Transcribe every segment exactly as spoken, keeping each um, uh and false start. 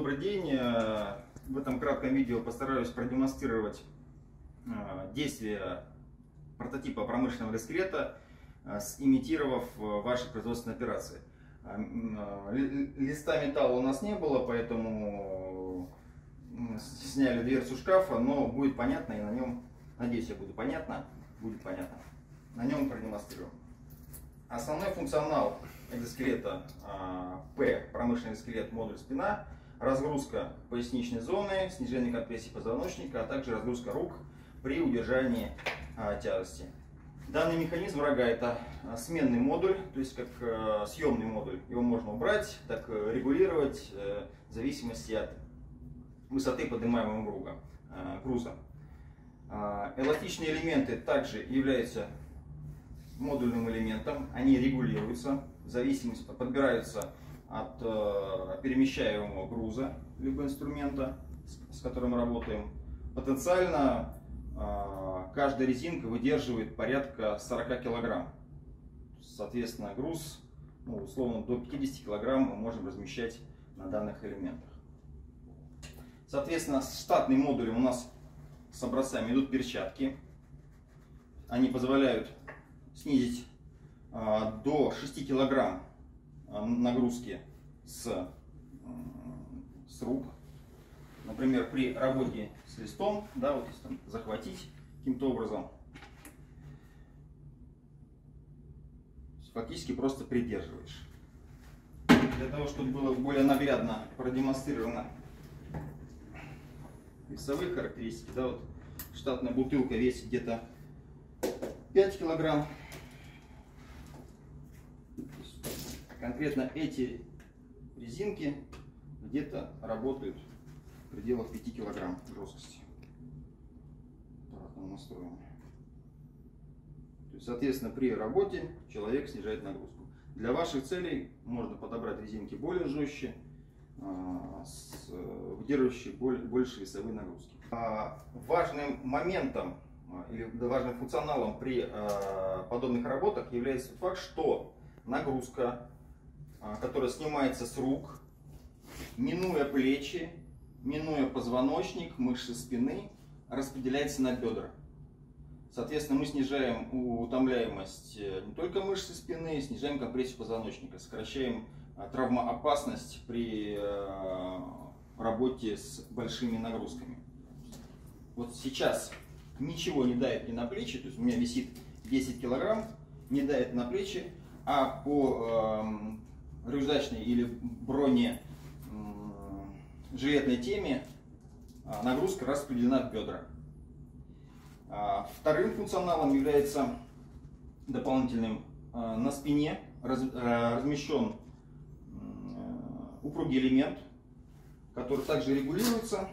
добрый день! В этом кратком видео постараюсь продемонстрировать действие прототипа промышленного экзоскелета, имитировав ваши производственные операции. Листа металла у нас не было, поэтому сняли дверцу шкафа, но будет понятно, и на нем, надеюсь, я буду понятно, будет понятно. На нем продемонстрирую. Основной функционал экзоскелета P, промышленный скелет, модуль спина, разгрузка поясничной зоны, снижение компрессии позвоночника, а также разгрузка рук при удержании а, тяжести. Данный механизм врага — это сменный модуль, то есть как а, съемный модуль. Его можно убрать, так а, регулировать а, в зависимости от высоты поднимаемого груза. А, груза. А, эластичные элементы также являются модульным элементом, они регулируются в зависимости, подбираются от э, перемещаемого груза либо инструмента, с, с которым мы работаем. Потенциально э, каждая резинка выдерживает порядка сорока килограмм. Соответственно, груз, ну, условно, до пятидесяти килограмм мы можем размещать на данных элементах. Соответственно, с штатным модулем у нас с образцами идут перчатки. Они позволяют снизить э, до шести килограмм э, нагрузки с, э, с рук. Например, при работе с листом, да, вот если там захватить каким-то образом, фактически просто придерживаешь. Для того, чтобы было более наглядно продемонстрировано весовые характеристики, да, вот штатная бутылка весит где-то пять килограмм. Конкретно эти резинки где-то работают в пределах пяти килограмм жесткости. Аппаратного настроения. То есть, соответственно, при работе человек снижает нагрузку. Для ваших целей можно подобрать резинки более жестче, выдерживающие больше весовые нагрузки. Важным моментом или важным функционалом при подобных работах является тот факт, что нагрузка, которая снимается с рук, минуя плечи, минуя позвоночник, мышцы спины, распределяется на бедра. Соответственно, мы снижаем утомляемость не только мышцы спины, снижаем компрессию позвоночника, сокращаем травмоопасность при работе с большими нагрузками. Вот сейчас ничего не давит ни на плечи, то есть у меня висит десять килограмм, не давит на плечи, а по э, рюкзачной или броне э, жилетной теме э, нагрузка распределена в бедра. А вторым функционалом является дополнительным э, на спине раз, э, размещен э, упругий элемент, который также регулируется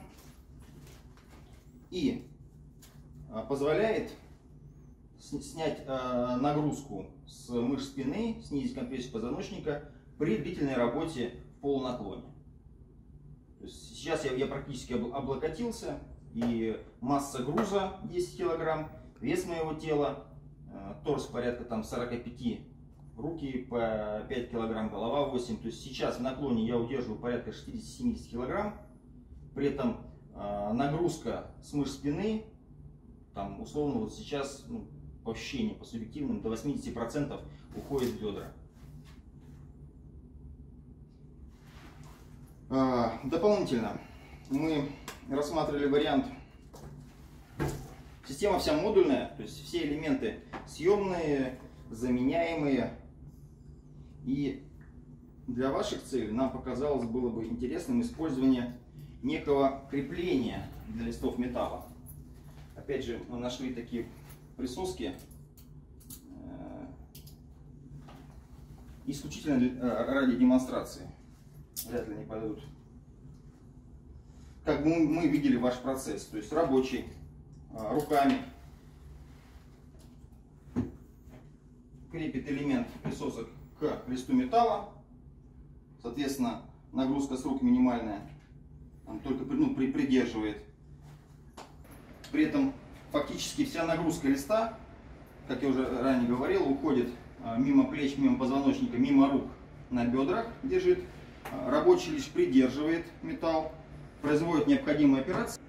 и э, позволяет снять э, нагрузку с мышц спины, снизить компрессию позвоночника при длительной работе в полунаклоне. То есть сейчас я, я практически облокотился, и масса груза десять килограмм, вес моего тела, э, торс порядка там сорока пяти, руки по пять килограмм, голова восемь. То есть сейчас в наклоне я удерживаю порядка шестидесяти-семидесяти килограмм, при этом э, нагрузка с мышц спины, там условно вот сейчас, ну, по ощущениям, по субъективным, до восьмидесяти процентов уходит в бедра. А, дополнительно мы рассматривали вариант, система вся модульная, то есть все элементы съемные, заменяемые. И для ваших целей нам показалось было бы интересным использование некого крепления для листов металла. Опять же, мы нашли такие присоски исключительно ради демонстрации. Вряд ли они пойдут. Как мы, мы видели ваш процесс, то есть рабочий, руками крепит элемент присосок к листу металла. Соответственно, нагрузка с рук минимальная, он только ну, придерживает. При этом фактически вся нагрузка листа, как я уже ранее говорил, уходит мимо плеч, мимо позвоночника, мимо рук на бедрах, лежит. Рабочий лишь придерживает металл, производит необходимые операции.